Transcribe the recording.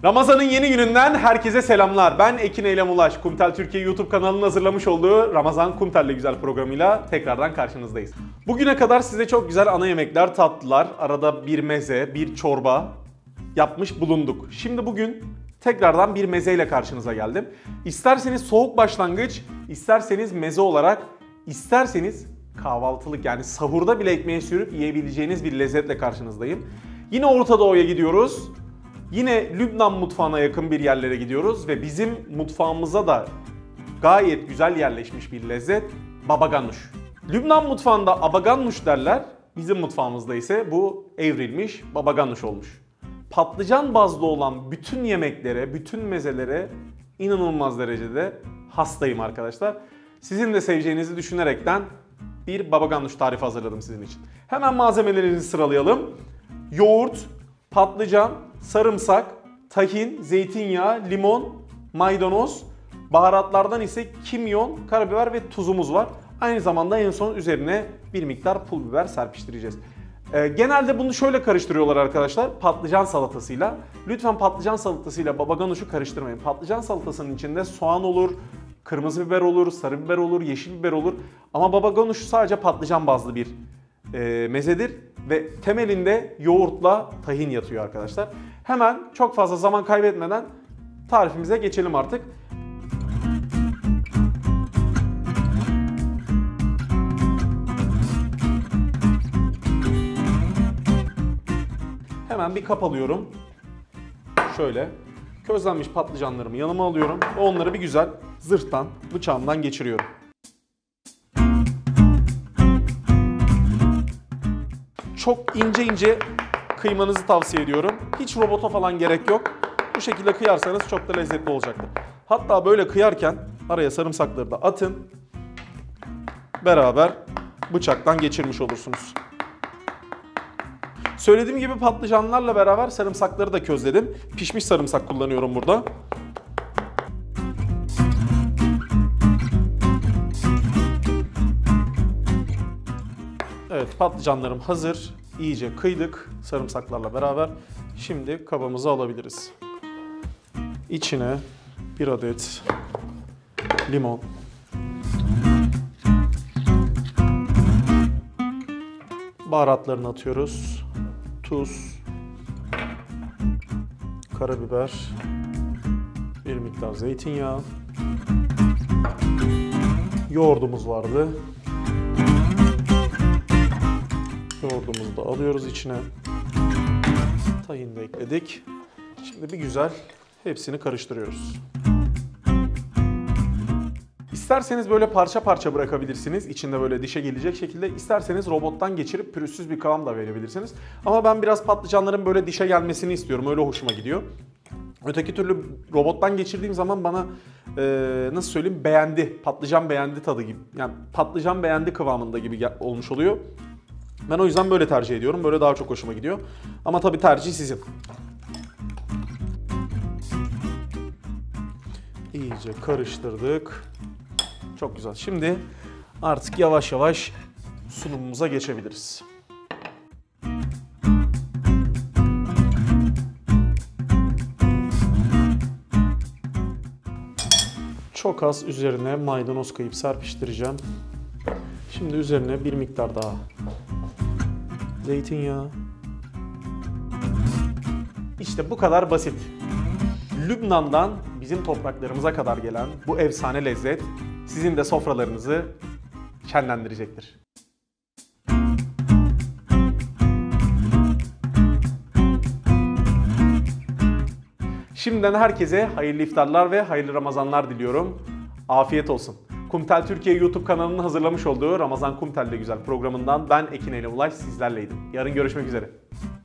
Ramazan'ın yeni gününden herkese selamlar. Ben Ekin Eylem Ulaş. Kumtel Türkiye YouTube kanalının hazırlamış olduğu Ramazan Kumtel'le güzel programıyla tekrardan karşınızdayız. Bugüne kadar size çok güzel ana yemekler, tatlılar, arada bir meze, bir çorba yapmış bulunduk. Şimdi bugün tekrardan bir mezeyle karşınıza geldim. İsterseniz soğuk başlangıç, isterseniz meze olarak, isterseniz kahvaltılık yani sahurda bile ekmeğe sürüp yiyebileceğiniz bir lezzetle karşınızdayım. Yine Orta Doğu'ya gidiyoruz. Yine Lübnan mutfağına yakın bir yerlere gidiyoruz ve bizim mutfağımıza da gayet güzel yerleşmiş bir lezzet baba ganoush. Lübnan mutfağında aba ganoush derler, bizim mutfağımızda ise bu evrilmiş baba ganoush olmuş. Patlıcan bazlı olan bütün yemeklere, bütün mezelere inanılmaz derecede hastayım arkadaşlar. Sizin de seveceğinizi düşünerekten bir baba ganoush tarifi hazırladım sizin için. Hemen malzemelerinizi sıralayalım. Yoğurt, patlıcan, sarımsak, tahin, zeytinyağı, limon, maydanoz, baharatlardan ise kimyon, karabiber ve tuzumuz var. Aynı zamanda en son üzerine bir miktar pul biber serpiştireceğiz. Genelde bunu şöyle karıştırıyorlar arkadaşlar, patlıcan salatasıyla. Lütfen patlıcan salatasıyla baba ganouş'u karıştırmayın. Patlıcan salatasının içinde soğan olur, kırmızı biber olur, sarı biber olur, yeşil biber olur. Ama baba ganoush sadece patlıcan bazlı bir mezedir ve temelinde yoğurtla tahin yatıyor arkadaşlar. Hemen çok fazla zaman kaybetmeden tarifimize geçelim artık. Hemen bir kap alıyorum. Şöyle közlenmiş patlıcanlarımı yanıma alıyorum ve onları bir güzel zırhtan, bıçağımdan geçiriyorum. Çok ince ince kıymanızı tavsiye ediyorum. Hiç robota falan gerek yok. Bu şekilde kıyarsanız çok da lezzetli olacaktır. Hatta böyle kıyarken araya sarımsakları da atın. Beraber bıçaktan geçirmiş olursunuz. Söylediğim gibi patlıcanlarla beraber sarımsakları da közledim. Pişmiş sarımsak kullanıyorum burada. Evet, patlıcanlarım hazır. İyice kıydık sarımsaklarla beraber. Şimdi kabımızı alabiliriz. İçine bir adet limon. Baharatlarını atıyoruz. Tuz. Karabiber. Bir miktar zeytinyağı. Yoğurdumuz vardı. Yoğurdumuzu da alıyoruz içine. Tahin de ekledik. Şimdi bir güzel hepsini karıştırıyoruz. İsterseniz böyle parça parça bırakabilirsiniz. İçinde böyle dişe gelecek şekilde. İsterseniz robottan geçirip pürüzsüz bir kıvam da verebilirsiniz. Ama ben biraz patlıcanların böyle dişe gelmesini istiyorum. Öyle hoşuma gidiyor. Öteki türlü robottan geçirdiğim zaman bana nasıl söyleyeyim beğendi. Patlıcan beğendi tadı gibi. Yani patlıcan beğendi kıvamında gibi olmuş oluyor. Ben o yüzden böyle tercih ediyorum. Böyle daha çok hoşuma gidiyor. Ama tabii tercih sizin. İyice karıştırdık. Çok güzel. Şimdi artık yavaş yavaş sunumumuza geçebiliriz. Çok az üzerine maydanoz kıyıp serpiştireceğim. Şimdi üzerine bir miktar daha zeytinyağı. İşte bu kadar basit. Lübnan'dan bizim topraklarımıza kadar gelen bu efsane lezzet sizin de sofralarınızı şenlendirecektir. Şimdiden herkese hayırlı iftarlar ve hayırlı Ramazanlar diliyorum. Afiyet olsun. Kumtel Türkiye YouTube kanalının hazırlamış olduğu Ramazan Kumtel'le güzel programından ben Ekin Eylem Ulaş sizlerleydim. Yarın görüşmek üzere.